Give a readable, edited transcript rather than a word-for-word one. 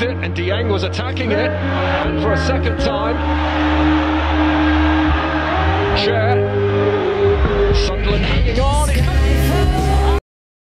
it, and Dieng was attacking it, and for a second time, Cher